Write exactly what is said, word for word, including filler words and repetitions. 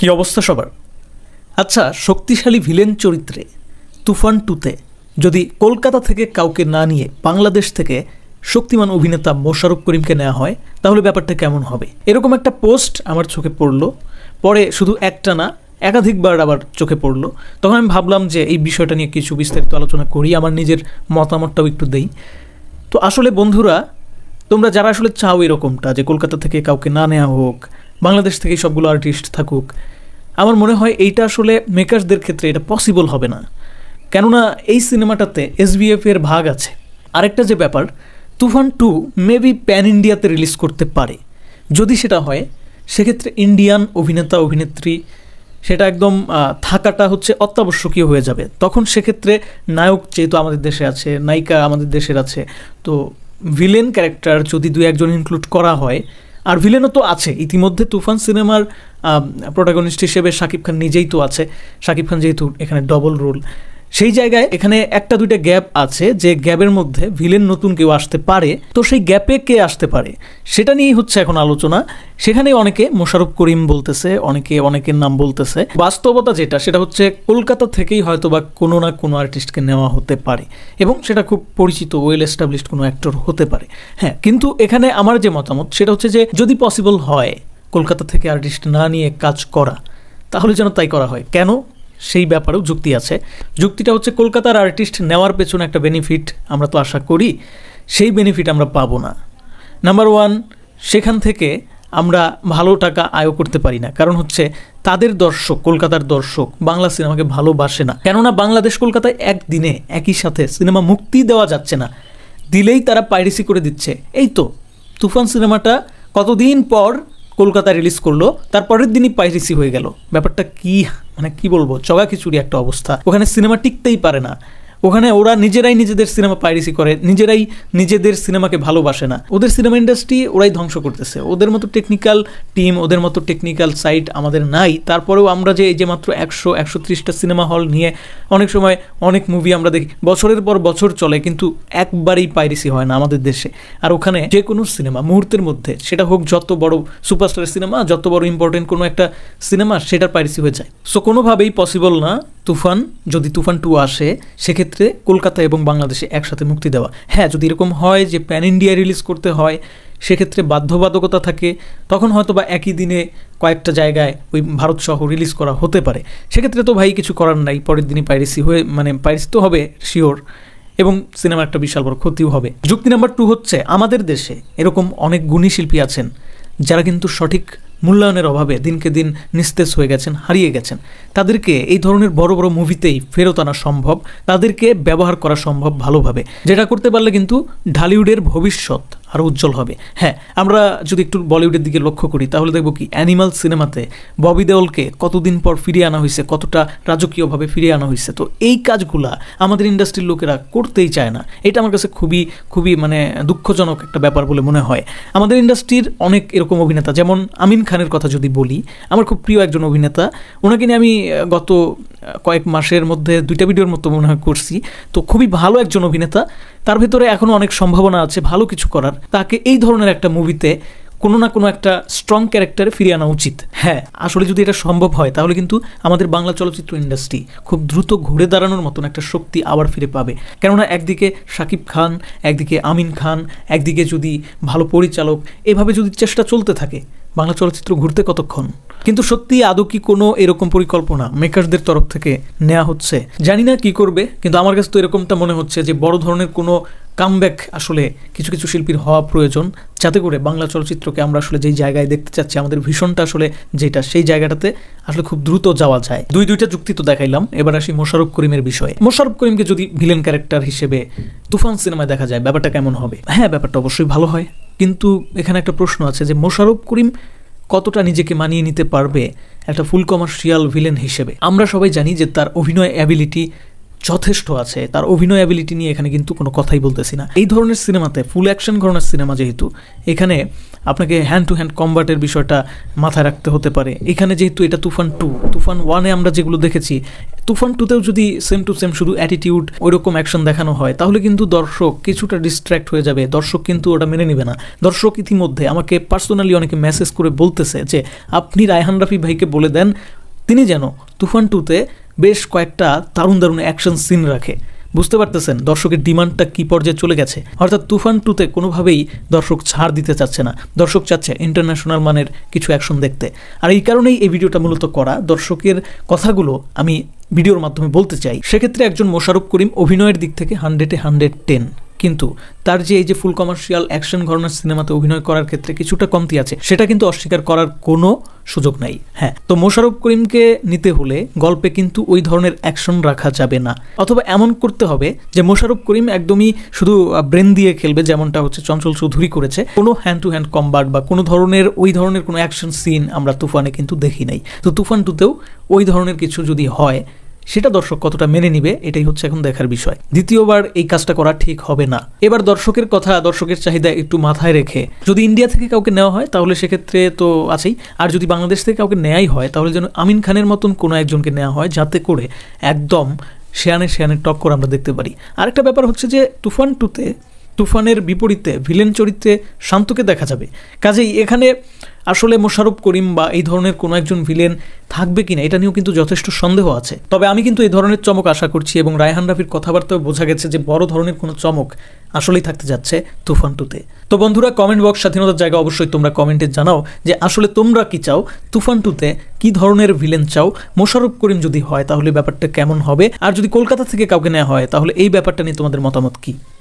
কি অবস্থা সবার? আচ্ছা, শক্তিশালী ভিলেন চরিত্রে তুফান টুতে যদি কলকাতা থেকে কাউকে না নিয়ে বাংলাদেশ থেকে শক্তিমান অভিনেতা মোশাররফ করিমকে নেওয়া হয় তাহলে ব্যাপারটা কেমন হবে? এরকম একটা পোস্ট আমার চোখে পড়লো, পরে শুধু একটা না একাধিকবার আবার চোখে পড়লো। তখন আমি ভাবলাম যে এই বিষয়টা নিয়ে কিছু বিস্তারিত আলোচনা করি, আমার নিজের মতামতটাও একটু দেই। তো আসলে বন্ধুরা, তোমরা যারা আসলে চাও এরকমটা যে কলকাতা থেকে কাউকে না নেওয়া হোক, বাংলাদেশ থেকে সবগুলো আর্টিস্ট থাকুক, আমার মনে হয় এইটা আসলে মেকার্সদের ক্ষেত্রে এটা পসিবল হবে না। কেননা এই সিনেমাটাতে এসবিএফ এর ভাগ আছে। আরেকটা যে ব্যাপার, তুফান টু মেবি প্যান ইন্ডিয়াতে রিলিজ করতে পারে। যদি সেটা হয় সেক্ষেত্রে ইন্ডিয়ান অভিনেতা অভিনেত্রী সেটা একদম থাকাটা হচ্ছে অত্যাবশ্যকীয় হয়ে যাবে। তখন সেক্ষেত্রে নায়ক যেহেতু আমাদের দেশে আছে, নায়িকা আমাদের দেশের আছে, তো ভিলেন ক্যারেক্টার যদি দু একজন ইনক্লুড করা হয়, আর ভিলেনও তো আছে ইতিমধ্যে। তুফান সিনেমার প্রোটাগনিস্ট হিসেবে শাকিব খান নিজেই তো আছে। শাকিব খান যেহেতু এখানে ডবল রোল, সেই জায়গায় এখানে একটা দুইটা গ্যাপ আছে, যে গ্যাপের মধ্যে ভিলেন নতুন কেউ আসতে পারে। তো সেই গ্যাপে কে আসতে পারে সেটা নিয়েই হচ্ছে এখন আলোচনা। সেখানে অনেকে মোশাররফ করিম বলতেছে, অনেকে অনেকের নাম বলতেছে। বাস্তবতা যেটা সেটা হচ্ছে কলকাতা থেকেই হয়তো বা কোনো না কোনো আর্টিস্টকে নেওয়া হতে পারে, এবং সেটা খুব পরিচিত ওয়েল এস্টাবলিশড কোনো অ্যাক্টর হতে পারে। হ্যাঁ, কিন্তু এখানে আমার যে মতামত সেটা হচ্ছে যে যদি পসিবল হয় কলকাতা থেকে আর্টিস্ট না নিয়ে কাজ করা, তাহলে যেন তাই করা হয়। কেন? সেই ব্যাপারেও যুক্তি আছে। যুক্তিটা হচ্ছে কলকাতার আর্টিস্ট নেওয়ার পেছনে একটা বেনিফিট আমরা তো আশা করি, সেই বেনিফিট আমরা পাবো না। নাম্বার ওয়ান, সেখান থেকে আমরা ভালো টাকা আয় করতে পারি না। কারণ হচ্ছে তাদের দর্শক, কলকাতার দর্শক বাংলা সিনেমাকে ভালোবাসে না। কেননা বাংলাদেশ কলকাতায় একদিনে একই সাথে সিনেমা মুক্তি দেওয়া যাচ্ছে না, দিলেই তারা পাইরেসি করে দিচ্ছে। এই তো তুফান সিনেমাটা কতদিন পর কলকাতা রিলিজ করলো, তারপরের দিনই পাইরেসি হয়ে গেল। ব্যাপারটা কি, মানে কি বলবো, চগা খিচুড়ি একটা অবস্থা। ওখানে সিনেমা টিকতেই পারে না। ওখানে ওরা নিজেরাই নিজেদের সিনেমা পাইরেসি করে, নিজেরাই নিজেদের সিনেমাকে ভালোবাসে না। ওদের সিনেমা ইন্ডাস্ট্রি ওরাই ধ্বংস করতেছে। ওদের মতো টেকনিক্যাল টিম, ওদের মতো টেকনিক্যাল সাইট আমাদের নাই। তারপরেও আমরা যে এই যে মাত্র একশো একশো ত্রিশটা সিনেমা হল নিয়ে অনেক সময় অনেক মুভি আমরা দেখি, বছরের পর বছর চলে, কিন্তু একবারেই পাইরেসি হয় না আমাদের দেশে। আর ওখানে যে কোনো সিনেমা মুহূর্তের মধ্যে, সেটা হোক যত বড় সুপারস্টারের সিনেমা, যত বড় ইম্পর্টেন্ট কোনো একটা সিনেমা, সেটার পাইরেসি হয়ে যায়। সো কোনোভাবেই পসিবল না তুফান, যদি তুফান টু আসে সেক্ষেত্রে কলকাতা এবং বাংলাদেশে একসাথে মুক্তি দেওয়া। হ্যাঁ, যদি এরকম হয় যে প্যান ইন্ডিয়া রিলিজ করতে হয়, সেক্ষেত্রে বাধ্যবাধকতা থাকে, তখন হয়তো বা একই দিনে কয়েকটা জায়গায় ওই ভারত সহ রিলিজ করা হতে পারে। সেক্ষেত্রে তো ভাই কিছু করার নাই, পরের দিনই পাইরেসি হয়ে, মানে পাইরেসি তো হবে শিওর, এবং সিনেমার একটা বিশাল বড় ক্ষতিও হবে। যুক্তি নাম্বার টু হচ্ছে, আমাদের দেশে এরকম অনেক গুণী শিল্পী আছেন যারা কিন্তু সঠিক মূল্যায়নের অভাবে দিনকে দিন নিস্তেজ হয়ে গেছেন, হারিয়ে গেছেন। তাদেরকে এই ধরনের বড় বড় মুভিতেই ফেরত আনা সম্ভব, তাদেরকে ব্যবহার করা সম্ভব ভালোভাবে। যেটা করতে পারলে কিন্তু ঢালিউডের ভবিষ্যৎ আরও উজ্জ্বল হবে। হ্যাঁ, আমরা যদি একটু বলিউডের দিকে লক্ষ্য করি তাহলে দেখব কি, অ্যানিমাল সিনেমাতে ববি দেওলকে কতদিন পর ফিরিয়ে আনা হয়েছে, কতটা রাজকীয়ভাবে ফিরিয়ে আনা হয়েছে। তো এই কাজগুলা আমাদের ইন্ডাস্ট্রির লোকেরা করতেই চায় না। এটা আমার কাছে খুবই খুবই মানে দুঃখজনক একটা ব্যাপার বলে মনে হয়। আমাদের ইন্ডাস্ট্রির অনেক এরকম অভিনেতা, যেমন আমিন খানের কথা যদি বলি, আমার খুব প্রিয় একজন অভিনেতা, ওনাকে নিয়ে আমি গত কয়েক মাসের মধ্যে দুইটা ভিডিওর মতো মনে হয় করছি। তো খুবই ভালো একজন অভিনেতা, তার ভিতরে এখনও অনেক সম্ভাবনা আছে ভালো কিছু করার। তাকে এই ধরনের একটা মুভিতে কোনো না কোনো একটা স্ট্রং ক্যারেক্টারে ফিরিয়ে আনা উচিত। হ্যাঁ, আসলে যদি এটা সম্ভব হয় তাহলে কিন্তু আমাদের বাংলা চলচ্চিত্র ইন্ডাস্ট্রি খুব দ্রুত ঘুরে দাঁড়ানোর মতন একটা শক্তি আবার ফিরে পাবে। কেননা একদিকে শাকিব খান, একদিকে আমিন খান, একদিকে যদি ভালো পরিচালক, এভাবে যদি চেষ্টা চলতে থাকে, বাংলা চলচ্চিত্র ঘুরতে কতক্ষণ। কিন্তু সত্যি আদৌ কি কোনো এরকম পরিকল্পনা মেকারদের তরফ থেকে নেওয়া হচ্ছে? জানি না কি করবে, কিন্তু আমার কাছে তো এরকমটা মনে হচ্ছে যে বড় ধরনের কোনো কামব্যাক আসলে কিছু কিছু শিল্পীর হওয়া প্রয়োজন, যাতে করে বাংলা চলচ্চিত্রকে আমরা আসলে যেই জায়গায় দেখতে চাচ্ছি, আমাদের ভীষণটা আসলে যেটা, সেই জায়গাটাতে আসলে খুব দ্রুত যাওয়া যায়। দুই দুইটা যুক্তি তো দেখাইলাম, এবার আসি মোশাররফ করিমের বিষয়ে। মোশাররফ করিমকে যদি ভিলেন ক্যারেক্টার হিসেবে তুফান সিনেমায় দেখা যায়, ব্যাপারটা কেমন হবে? হ্যাঁ, ব্যাপারটা অবশ্যই ভালো হয়, কিন্তু এখানে একটা প্রশ্ন আছে যে মোশাররফ করিম কতটা নিজেকে মানিয়ে নিতে পারবে একটা ফুল কমার্শিয়াল ভিলেন হিসেবে। আমরা সবাই জানি যে তার অভিনয় অ্যাবিলিটি যথেষ্ট আছে, তার অভিনয় অ্যাবিলিটি নিয়ে এখানে কিন্তু কোনো কথাই বলতেছি না। এই ধরনের সিনেমাতে ফুল অ্যাকশন ঘরানার সিনেমা যেহেতু, এখানে আপনাকে হ্যান্ড টু হ্যান্ড কম্বাটের বিষয়টা মাথায় রাখতে হতে পারে। এখানে যেহেতু এটা তুফান টু, তুফান ওয়ানে আমরা যেগুলো দেখেছি, তুফান টুতেও যদি সেম টু সেম শুধু অ্যাটিটিউড ওইরকম অ্যাকশন দেখানো হয়, তাহলে কিন্তু দর্শক কিছুটা ডিস্ট্র্যাক্ট হয়ে যাবে, দর্শক কিন্তু ওটা মেনে নেবে না। দর্শক ইতিমধ্যে আমাকে পার্সোনালি অনেকে মেসেজ করে বলতেছে যে আপনি রায়হান রাফি ভাইকে বলে দেন তিনি যেন তুফান টুতে বেশ কয়েকটা দারুণ দারুণ অ্যাকশন সিন রাখে। বুঝতে পারতেছেন দর্শকের ডিমান্ডটা কী পর্যায়ে চলে গেছে। অর্থাৎ তুফান টুতে কোনোভাবেই দর্শক ছাড় দিতে চাচ্ছে না, দর্শক চাচ্ছে ইন্টারন্যাশনাল মানের কিছু অ্যাকশন দেখতে। আর এই কারণেই এই ভিডিওটা মূলত করা, দর্শকের কথাগুলো আমি ভিডিওর মাধ্যমে বলতে চাই। সেক্ষেত্রে একজন মোশাররফ করিম অভিনয়ের দিক থেকে হান্ড্রেডে হান্ড্রেড টেন, কিন্তু তার যে এই যে ফুল কমার্শিয়াল অ্যাকশন ঘরানার সিনেমাতে অভিনয় করার ক্ষেত্রে কিছুটা কমতি আছে, সেটা কিন্তু অস্বীকার করার কোনো সুযোগ নাই। হ্যাঁ, তো মোশাররফ করিমকে নিতে হলে গল্পে কিন্তু ওই ধরনের অ্যাকশন রাখা যাবে না, অথবা এমন করতে হবে যে মোশাররফ করিম একদমই শুধু ব্রেন দিয়ে খেলবে, যেমনটা হচ্ছে চঞ্চল চৌধুরী করেছে। কোনো হ্যান্ড টু হ্যান্ড কম্বাট বা কোনো ধরনের ওই ধরনের কোনো অ্যাকশন সিন আমরা তুফানে কিন্তু দেখি নাই। তো তুফান টুতেও ওই ধরনের কিছু যদি হয়, সেটা দর্শক কতটা মেনে নিবে এটাই হচ্ছে এখন দেখার বিষয়। দ্বিতীয়বার এই কাজটা করা ঠিক হবে না। এবার দর্শকের কথা, দর্শকের চাহিদা একটু মাথায় রেখে যদি ইন্ডিয়া থেকে কাউকে নেওয়া হয় তাহলে সেক্ষেত্রে তো আছেই, আর যদি বাংলাদেশ থেকে কাউকে নেওয়াই হয় তাহলে যেন আমিন খানের মতন কোনো একজনকে নেওয়া হয়, যাতে করে একদম শেয়ানে শেয়ানের টক্কর আমরা দেখতে পারি। আরেকটা ব্যাপার হচ্ছে যে তুফান টুতে তুফানের বিপরীতে ভিলেন চরিত্রে শান্তকে দেখা যাবে, কাজেই এখানে আসলে মোশাররফ করিম বা এই ধরনের কোনো একজন ভিলেন থাকবে কিনা এটা নিয়েও কিন্তু যথেষ্ট সন্দেহ আছে। তবে আমি কিন্তু এই ধরনের চমক আশা করছি, এবং রায়হান রাফির কথাবার্তাও বোঝা গেছে যে বড় ধরনের কোনো চমক আসলেই থাকতে যাচ্ছে তুফান টুতে। তো বন্ধুরা, কমেন্ট বক্স স্বাধীনতার জায়গা, অবশ্যই তোমরা কমেন্টে জানাও যে আসলে তোমরা কি চাও, তুফান টুতে কি ধরনের ভিলেন চাও। মোশাররফ করিম যদি হয় তাহলে ব্যাপারটা কেমন হবে, আর যদি কলকাতা থেকে কাউকে নেওয়া হয় তাহলে এই ব্যাপারটা নিয়ে তোমাদের মতামত কি।